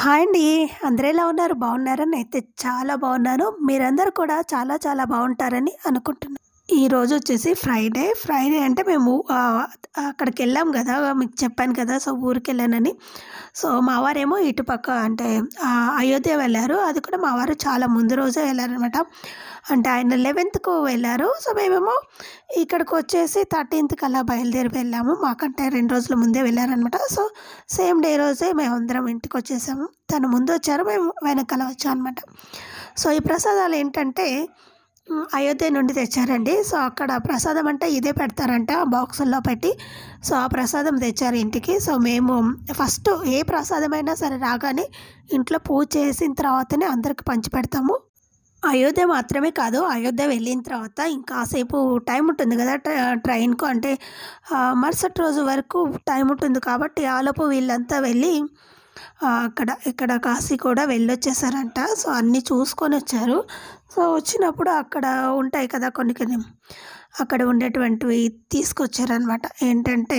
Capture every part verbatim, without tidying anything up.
Hi అండి. అందరూ ఎలా ఉన్నారు? బాగున్నారా? నేనైతే చాలా బాగున్నాను. మీరందరూ కూడా చాలా చాలా బాగుంటారని అనుకుంటున్నాను. ఈరోజు వచ్చేసి ఫ్రైడే. ఫ్రైడే అంటే మేము ఆహ్, అక్కడికెళ్ళాం గదా! మీకు చెప్పాను కదా! సో, ఊరికెళ్ళానని. సో, మా వారేమో ఇటుపక్క అంటే ఆహ్, అయోధ్య వెళ్లారు. అది కూడా మా వారు చాలా ముందు రోజే వెళ్లారనమాట. అంటే ఆయన లెవెన్త్‌కు వెళ్లారు. సో, మేమేమో ఇక్కడికొచ్చేసి థర్టీన్త్‌కి అలా బయలుదేరి వెళ్ళాము. మాకంటే రెండు రోజుల ముందే వెళ్లారనమాట. సో, సేమ్ డే రోజే మేమందరం ఇంటికొచ్చేసాము. తను ముందొచ్చారు. మేము వెనకాల వచ్చామనమాట. సో, ఈ ప్రసాదాలేంటంటే హ్మ్. అయోధ్య నుండి తెచ్చారండి. సో, అక్కడ ప్రసాదం అంటే ఇదే పెడతారంట బాక్సుల్లో పెట్టి. సో, ఆ ప్రసాదం తెచ్చారు ఇంటికి. సో, మేము ఫస్ట్ ఏ ప్రసాదమైనా సరే రాగానే ఇంట్లో పూజ చేసిన తర్వాతనే అందరికి పంచిపెడతాము. అయోధ్య మాత్రమే కాదు, అయోధ్య వెళ్ళిన తర్వాత ఇంకాసేపు టైం ఉంటుంది కదా! ట్ర ట్రైన్‌కు అంటే ఆహ్, మరుసటి రోజు వరకు టైం ఉంటుంది కాబట్టి ఆలోపు వీళ్ళంతా వెళ్ళి ఆహ్, అక్కడ ఇక్కడ కాశీ కూడా వెళ్ళొచ్చేసారంట. సో, అన్నీ చూసుకొనొచ్చారు. సో, వచ్చినప్పుడు అక్కడ ఉంటాయి కదా! కొన్ని కొన్ని అక్కడ ఉండేటువంటివి తీసుకొచ్చారనమాట. ఏంటంటే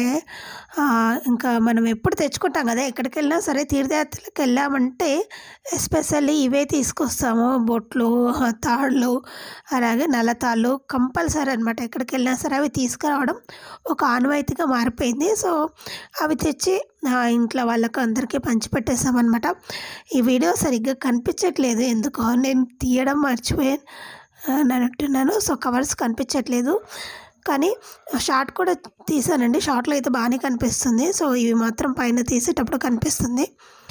ఆహ్, ఇంకా మనం ఎప్పుడు తెచ్చుకుంటాం కదా! ఎక్కడికెళ్ళినా సరే తీర్థయాత్రలకెళ్ళామంటే ఎస్పెషల్లీ ఇవే తీసుకొస్తాము. బొట్లు, తాళ్ళు, అలాగే నల్లతాళ్ళు కంపల్సరీ అనమాట. ఎక్కడికెళ్ళినా సరే అవి తీసుకురావడం ఒక ఆనవాయితీగా మారిపోయింది. సో, అవి తెచ్చి ఆహ్, ఇంట్లో వాళ్ళకి అందరికీ పంచిపెట్టేసామనమాట. ఈ వీడియో సరిగ్గా కనిపించట్లేదు ఎందుకో. నేను తీయడం మర్చిపోయాను అని అంటున్నాను. సో, కవర్స్ కనిపించట్లేదు. కానీ షార్ట్ కూడా తీసానండి. షార్ట్‌లో అయితే బానే కనిపిస్తుంది. సో, ఇవి మాత్రం పైన తీసేటప్పుడు కనిపిస్తుంది.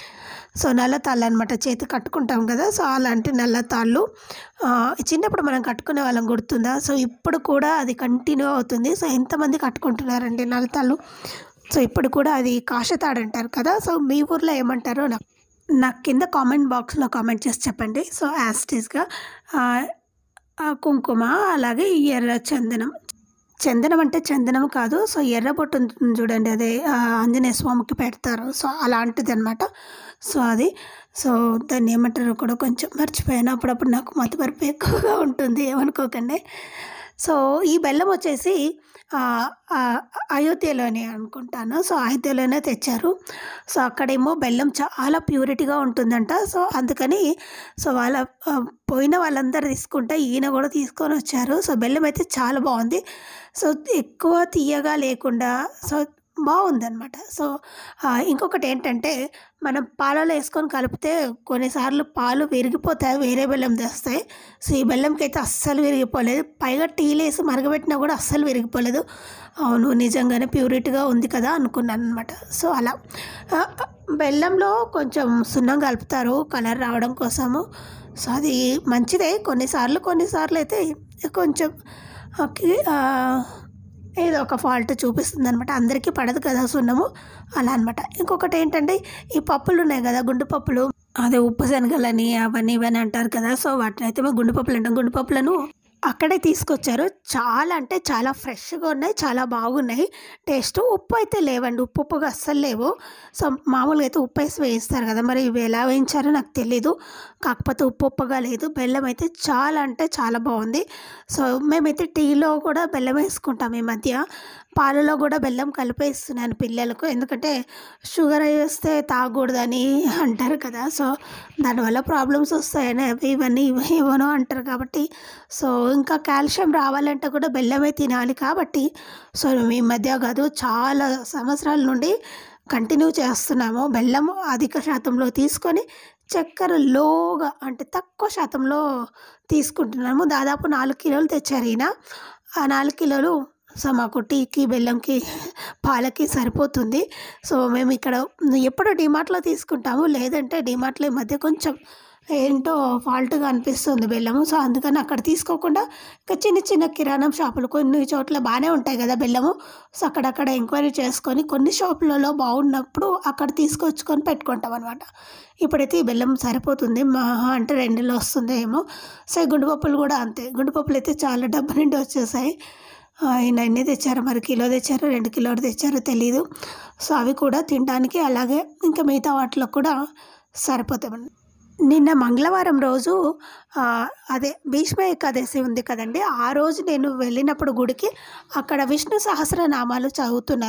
సో, నల్ల తాళ్ళనమాట. చేతికి కట్టుకుంటాం కదా! సో, అలాంటి నల్ల తాళ్ళు ఆహ్, చిన్నప్పుడు మనం కట్టుకునేవాళ్ళం గుర్తుందా? సో, ఇప్పుడు కూడా అది కంటిన్యూ అవుతుంది. సో, ఎంతమంది కట్టుకుంటున్నారండి నల్ల తాళ్ళు. సో, ఇప్పుడు కూడా అది కాషాతాడు అంటారు కదా! సో, మీ ఊర్లో ఏమంటారో నాకు నాకు కింద కామెంట్ బాక్స్‌లో కామెంట్ చేసి చెప్పండి. సో, యాజ్ ఇట్ ఈస్‌గా ఆహ్, ఆహ్, కుంకుమ అలాగే ఎర్ర చందనం. చందనం అంటే చందనం కాదు. సో, ఎర్ర బొట్టు ఉంటుంది చూడండి. అదే ఆహ్, ఆంజనేయ స్వామికి పెడతారు. సో, అలాంటిదనమాట. సో, అది సో, దాన్ని ఏమంటారో కూడా కొంచెం మర్చిపోయాను. అప్పుడప్పుడు నాకు మతిమరుపు ఎక్కువగా ఉంటుంది. ఏమనుకోకండి. సో, ఈ బెల్లం వచ్చేసి ఆహ్, ఆహ్, అయోధ్యలోనే అనుకుంటాను. సో, అయోధ్యలోనే తెచ్చారు. సో, అక్కడేమో బెల్లం చాలా ప్యూరిటీగా ఉంటుందంట. సో, అందుకని సో, వాళ్ళ ఆహ్, పోయిన వాళ్ళందరూ తీసుకుంటే ఈయన కూడా తీసుకొనొచ్చారు. సో, బెల్లం అయితే చాలా బాగుంది. సో, ఎక్కువ తియ్యగా లేకుండా సో, బాగుందనమాట. సో, ఆహ్, ఇంకొకటేంటంటే మనం పాలలో ఏసుకొని కలిపితే కొన్నిసార్లు పాలు విరిగిపోతాయి. వేరే బెల్లం తెస్తే. సో, ఈ బెల్లంకైతే అస్సలు విరిగిపోలేదు. పైగా టీలేసి మరగబెట్టినా కూడా అస్సలు విరిగిపోలేదు. అవును, నిజంగానే ప్యూరిటీగా ఉంది కదా! అనుకున్నాననమాట. సో, అలా ఆహ్, బెల్లంలో కొంచెం సున్నం కలుపుతారు కలర్ రావడం కోసము. సో, అది మంచిదే కొన్నిసార్లు. కొన్నిసార్లు అయితే కొంచెం ఓకే. ఆహ్, ఏదో ఒక ఫాల్ట్ చూపిస్తుందనమాట. అందరికీ పడదు కదా సున్నము. అలా అనమాట. ఇంకొకటేంటంటే ఈ పప్పులున్నాయి గదా! గుండు పప్పులు. అదే ఉప్పు శనగలని అవన్నీ ఇవన్నీ అంటారు కదా! సో, వాటినైతే మేము గుండు పప్పులంటాం. గుండు పప్పులను అక్కడే తీసుకొచ్చారు. చాలా అంటే చాలా ఫ్రెష్‌గా ఉన్నాయి. చాలా బాగున్నాయి టేస్టు. ఉప్పు అయితే లేవండి. ఉప్పు ఉప్పుగా అస్సలు లేవు. సో, మామూలుగా అయితే ఉప్పేసి వేయిస్తారు కదా! మరి ఇవి ఎలా వేయించారో నాకు తెలీదు. కాకపోతే ఉప్పు ఉప్పుగా లేదు. బెల్లం అయితే చాలా అంటే చాలా బాగుంది. సో, మేమైతే టీలో కూడా బెల్లం వేసుకుంటాం ఈ మధ్య. పాలలో కూడా బెల్లం కలిపేస్తున్నాను పిల్లలకు. ఎందుకంటే షుగర్ వేస్తే తాగకూడదని అంటారు కదా! సో, దానివల్ల ప్రాబ్లమ్స్ వస్తాయని అవి ఇవన్నీ ఇవ్వను అంటారు కాబట్టి సో, ఇంకా కాల్షియం రావాలంటే కూడా బెల్లమే తినాలి కాబట్టి సో, ఈ మధ్య కాదు చాలా సంవత్సరాల నుండి కంటిన్యూ చేస్తున్నాము. బెల్లం అధిక శాతంలో తీసుకొని చక్కెర లోగా అంటే తక్కువ శాతంలో తీసుకుంటున్నాము. దాదాపు నాలుగు కిలోలు తెచ్చారు ఈయన. ఆ నాలుగు కిలోలు సో, మాకు టీకి, బెల్లంకి, పాలకి సరిపోతుంది. సో, మేము ఇక్కడ ఎప్పుడు డీమార్ట్‌లో తీసుకుంటాము. లేదంటే డీమార్ట్‌లో ఈ మధ్య కొంచెం ఏంటో ఫాల్ట్‌గా అనిపిస్తుంది బెల్లము. సో, అందుకని అక్కడ తీసుకోకుండా ఇంకా చిన్న చిన్న కిరాణం షాపులు కొన్ని చోట్ల బాగానే ఉంటాయి కదా బెల్లము. సో, అక్కడక్కడ ఎంక్వైరీ చేసుకొని కొన్ని షాపులలో బాగున్నప్పుడు అక్కడ తీసుకొచ్చుకొని పెట్టుకుంటాం అనమాట. ఇప్పుడైతే ఈ బెల్లం సరిపోతుంది. మహా అంటే రెండు నెలలు వస్తుందేమో. సో, ఈ గుండు పప్పులు కూడా అంతే. గుండు పప్పులు అయితే చాలా డబ్బా నిండా వచ్చేసాయి. ఆయన ఎన్ని తెచ్చారో మరి కిలో తెచ్చారో రెండు కిలోలు తెచ్చారో తెలీదు. సో, అవి కూడా తినడానికి అలాగే ఇంకా మిగతా వాటిలో కూడా సరిపోతాయి. నిన్న మంగళవారం రోజు ఆహ్, అదే భీష్మ ఏకాదశి ఉంది కదండీ! ఆ రోజు నేను వెళ్ళినప్పుడు గుడికి అక్కడ విష్ణు సహస్రనామాలు చదువుతున్నారు.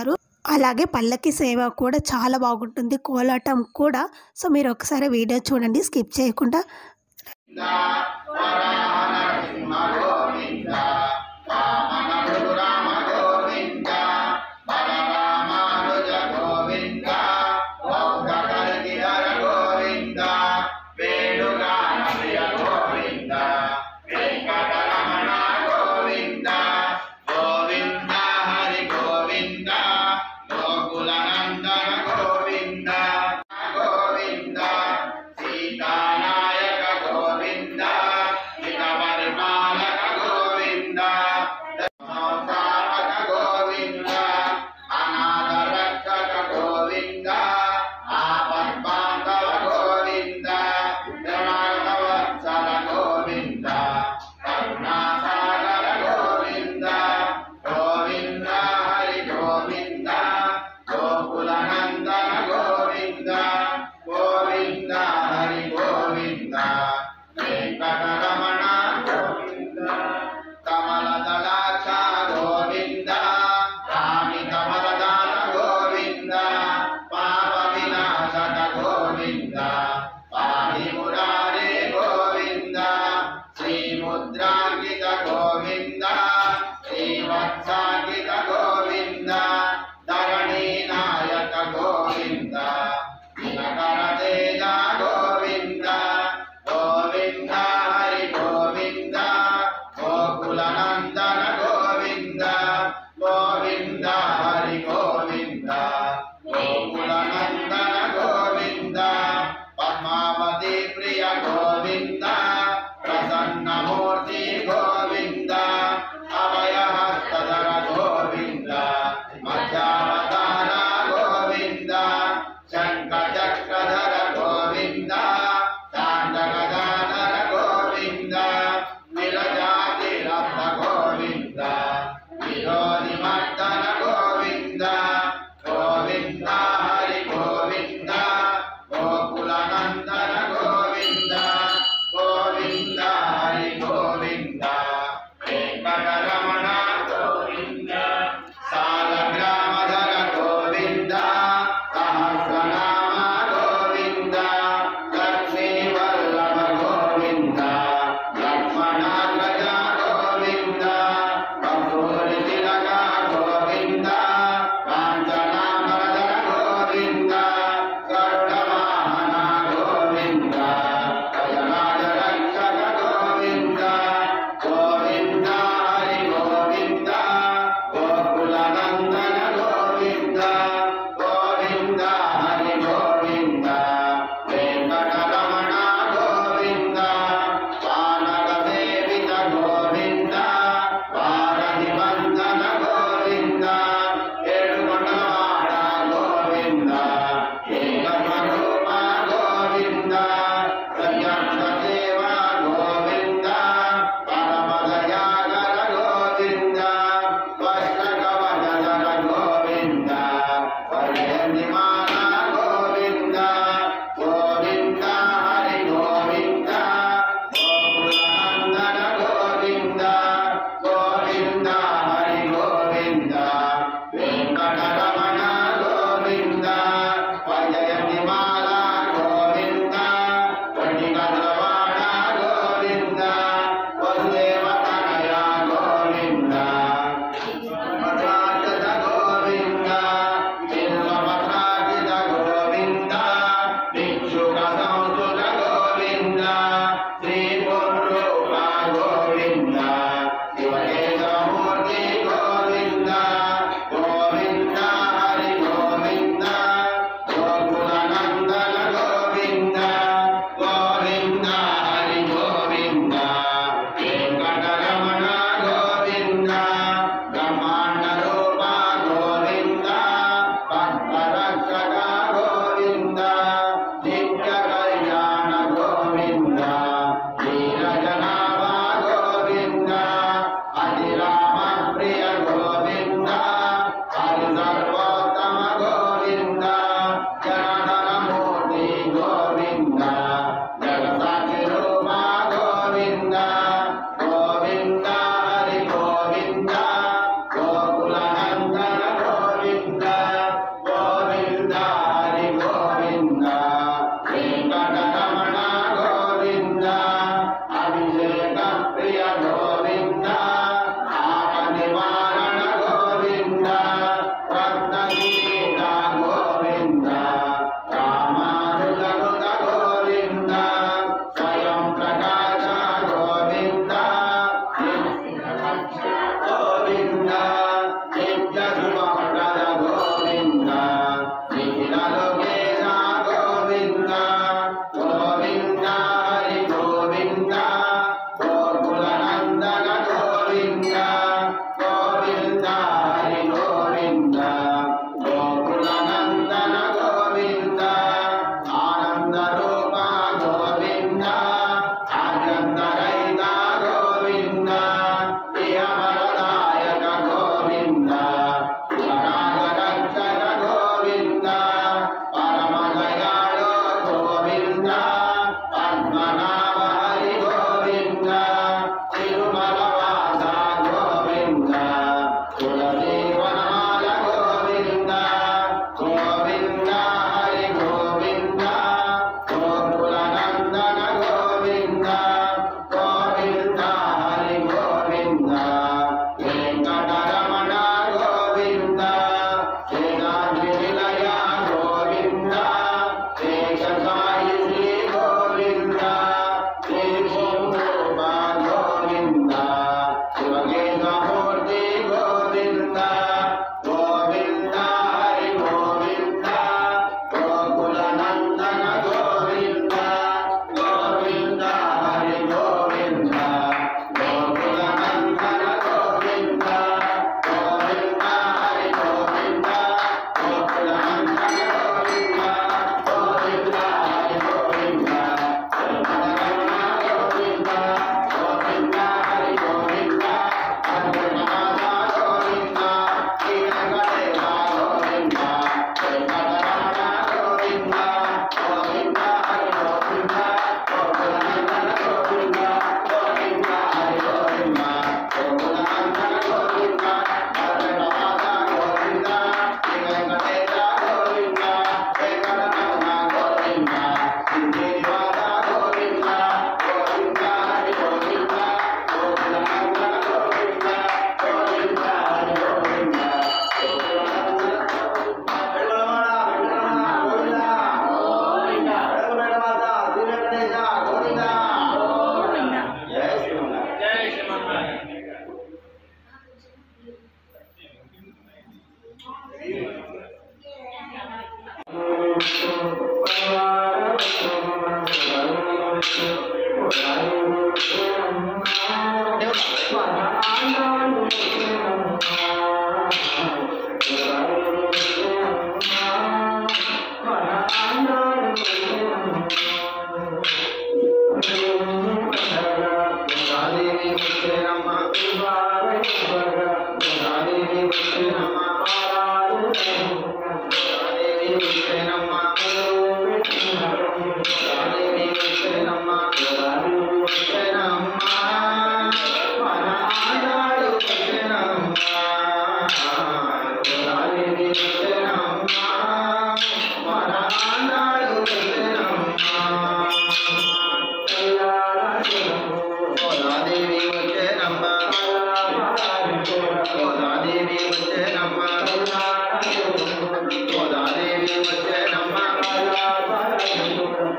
అలాగే పల్లకి సేవ కూడా చాలా బాగుంటుంది, కోలాటం కూడా. సో మీరు ఒకసారి వీడియో చూడండి స్కిప్ చేయకుండా.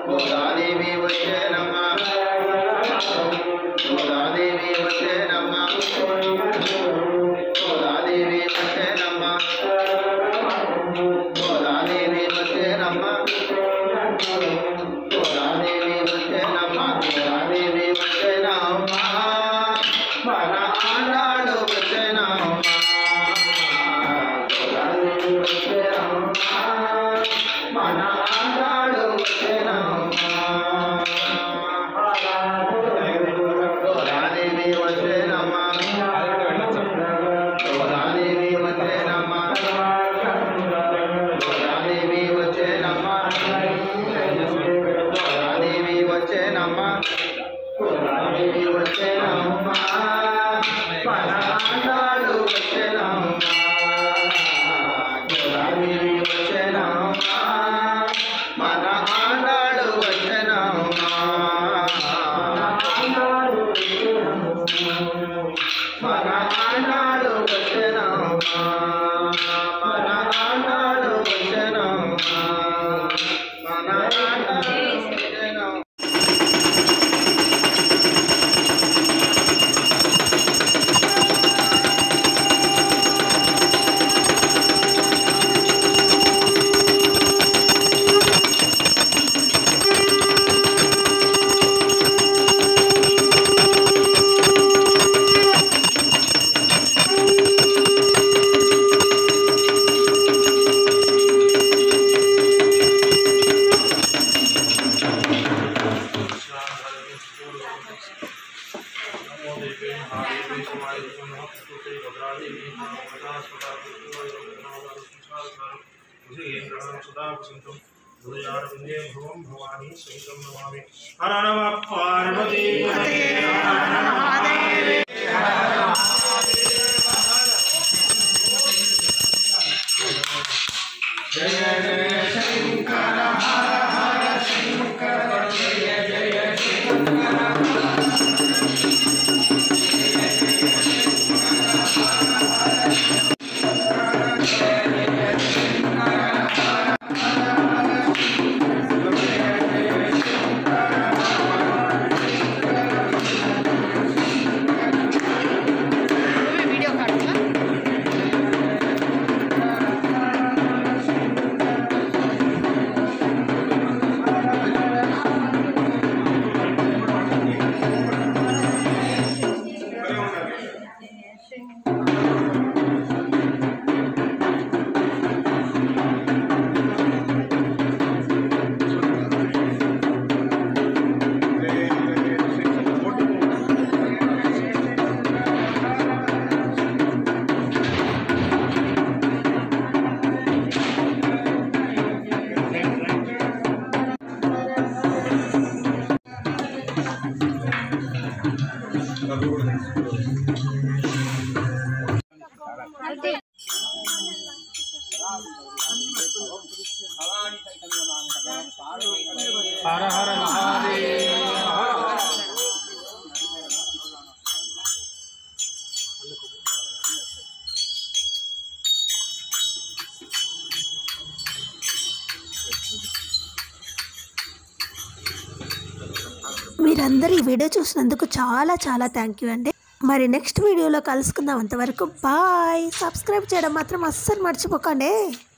గోదాదేవి వచ్చేనమ్మ గోదాదేవి వచ్చేనమ్మ గోదాదేవి వచ్చేనమ్మ గోదాదేవి వచ్చేనమ్మ గోదాదేవి వచ్చేనమ్మ గోదాదేవి వచ్చేనమ్మ మన ఆనాడు వచ్చేనమ్మ గోదాదేవి వచ్చేనమ్మ మన ఆనాడు వచ్చేనమ్మ గోదాదేవి వచ్చేనమ్మ గోదాదేవి వచ్చేనమ్మ గోదాదేవి వచ్చేనమ్మ గోదాదేవి వచ్చేనమ్మ గోదాదేవి వచ్చేనమ్మ మన ఆనాడు వచ్చేనమ్మ గోదాదేవి వచ్చేనమ్మ మన ఆనాడు వచ్చేనమ్మ మన ఆనాడు వచ్చేనమ్మ మన ఆనాడు వచ్చేనమ్మ మన ఆనాడు వచ్చేనమ్మ हर नमः पार्वती जय जय शंकर हर हर शंकर जय जय शंकर हर हर महादेव మీరందరూ ఈ వీడియో చూసినందుకు చాలా చాలా థ్యాంక్ యూ అండి. మరి నెక్స్ట్ వీడియోలో కలుసుకుందాం. అంతవరకు బాయ్. సబ్స్క్రైబ్ చేయడం మాత్రం అస్సలు మర్చిపోకండి.